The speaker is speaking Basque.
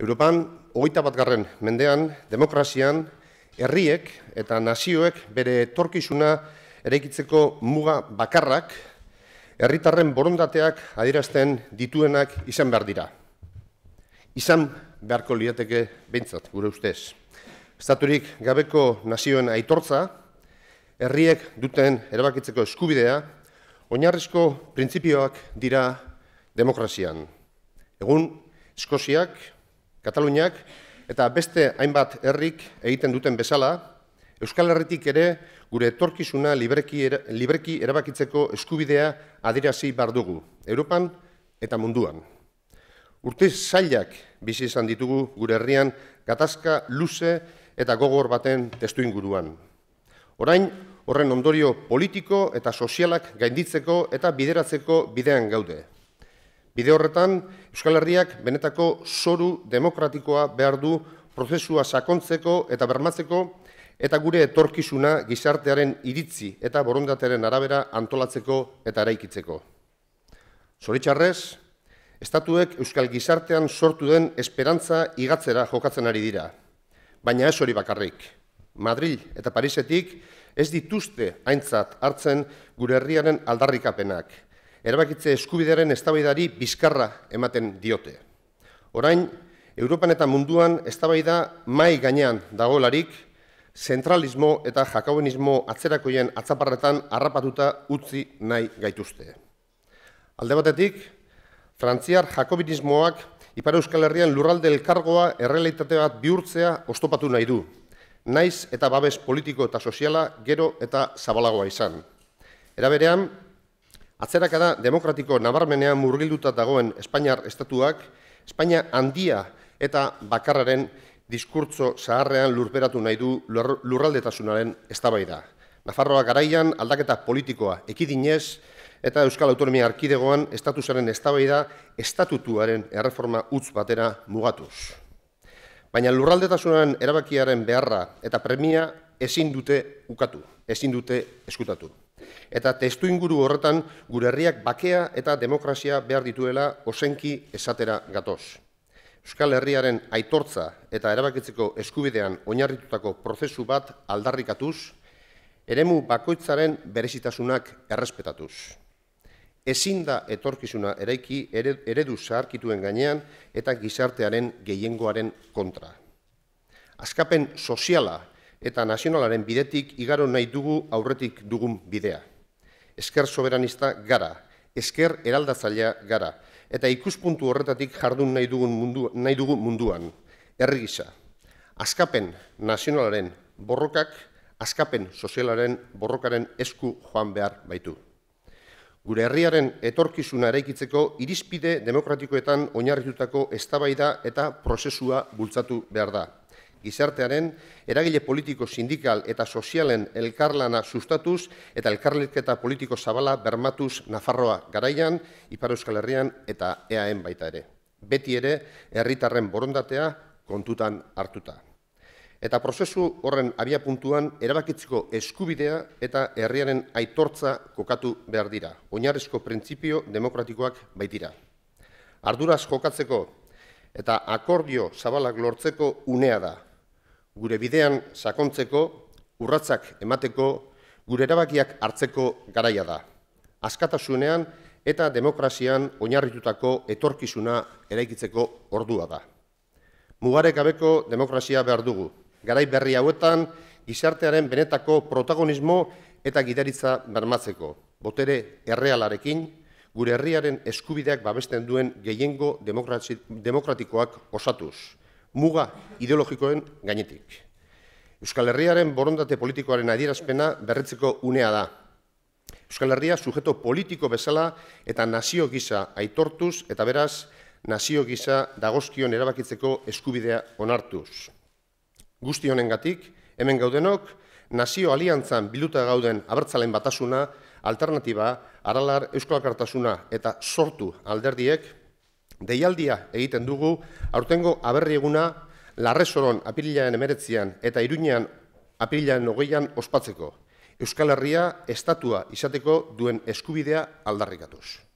Europan, 21. mendean, demokrazian, herriek eta nazioek bere etorkizuna eraikitzeko muga bakarrak, herritarren borondateak adierazten dituenak izan behar dira. Izan beharko lirateke behintzat, gure ustez. Estaturik gabeko nazioen aitortza, herriek duten erabakitzeko eskubidea, oinarrizko printzipioak dira demokrazian. Egun, Eskoziak, Kataluniak eta beste hainbat herrik egiten duten bezala, Euskal Herritik ere gure etorkizuna libreki erabakitzeko eskubidea adierazi behar dugu, Europan eta munduan. Urte zailak bizi izan ditugu gure herrian gatazka luze eta gogor baten testuinguruan. Orain, horren ondorio politiko eta sozialak gainditzeko eta bideratzeko bidean gaude. Bide horretan, Euskal Herriak benetako zoru demokratikoa behar du prozesua sakontzeko eta bermatzeko eta gure etorkizuna gizartearen iritzi eta borondatearen arabera antolatzeko eta eraikitzeko. Zoritxarrez, estatuek Euskal Gizartean sortu den esperantza igatzera jokatzen ari dira. Baina ez hori bakarrik. Madril eta Parisetik ez dituzte aintzat hartzen gure herriaren aldarrikapenak. Erabakitze eskubidearen eztabaidari bizkarra ematen diote. Orain, Europan eta munduan eztabaida mahai gainean dagoelarik, zentralismo eta jakaunismo atzerakoien atzaparretan harrapatuta utzi nahi gaituzte. Alde batetik, frantziar jakobinismoak Ipar Euskal Herrian lurralde elkargoa errealitate bat bihurtzea oztopatu nahi du, naiz eta babes politiko eta soziala gero eta zabalagoa izan. Era berean, atzerakada demokratiko nabarmenean murgilduta dagoen Espainiar estatuak, Espainia handia eta bakarraren diskurtso zaharrean lurperatu nahi du lurraldetasunaren eztabaida. Nafarroa garaian aldaketa politikoa ekidinez eta Euskal Autonomia Erkidegoan estatusaren eztabaida estatutuaren erreforma huts batera mugatuz. Baina lurraldetasunaren erabakiaren beharra eta premia ezin dute ukatu, ezin dute eskutatu. Eta testuinguru horretan gure herriak bakea eta demokrazia behar dituela ozenki esatera gatoz. Euskal Herriaren aitortza eta erabakitzeko eskubidean oinarritutako prozesu bat aldarrikatuz, eremu bakoitzaren berezitasunak errespetatuz. Ezin da etorkizuna eraiki eredu zaharkituen gainean eta gizartearen gehiengoaren kontra. Askapen soziala eta nazionalaren bidetik igaro nahi dugu aurretik dugun bidea. Ezker soberanista gara, ezker eraldatzailea gara, eta ikuspuntu horretatik jardun nahi dugu munduan, herri gisa. Askapen nazionalaren borrokak, askapen sozialaren borrokaren esku joan behar baitu. Gure herriaren etorkizuna eraikitzeko irizpide demokratikoetan oinarritutako eztabaida eta prozesua bultzatu behar da. Gizartearen, eragile politiko, sindikal eta sozialen elkarlana sustatuz eta elkarliketa politiko zabala bermatuz Nafarroa garaian, Ipar Euskal Herrian eta EAEn baita ere. Beti ere, herritarren borondatea kontutan hartuta. Eta prozesu horren abiapuntuan erabakitzeko eskubidea eta herriaren aitortza kokatu behar dira. Oinarrizko printzipio demokratikoak baitira. Arduraz jokatzeko eta akordio zabalak lortzeko unea da. Gure bidean sakontzeko, urratsak emateko, gure erabakiak hartzeko garaia da. Askatasunean eta demokrazian oinarritutako etorkizuna eraikitzeko ordua da. Mugarek gabeko demokrazia behar dugu. Garai berri hauetan, gizartearen benetako protagonismo eta gidaritza bermatzeko. Botere errealarekin, gure herriaren eskubideak babesten duen gehiengo demokratikoak osatuz. Muga ideologikoen gainetik. Euskal Herriaren borondate politikoaren adierazpena berritzeko unea da. Euskal Herria sujeto politiko bezala eta nazio gisa aitortuz eta beraz nazio gisa dagozkion erabakitzeko eskubidea onartuz. Guzti honengatik, hemen gaudenok, nazio aliantzan biluta gauden abertzalen batasuna, alternatiba, Aralar, Euskal Alkartasuna eta sortu alderdiek, deialdia egiten dugu, aurtengo aberri eguna, Larresoron apirilaren 19 eta Iruñean apirilaren 20 ospatzeko. Euskal Herria estatua izateko duen eskubidea aldarrikatuz.